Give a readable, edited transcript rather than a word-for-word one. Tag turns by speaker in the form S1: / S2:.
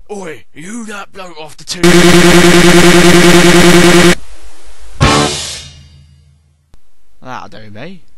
S1: Oi, you that bloke off the tube? That'll do me.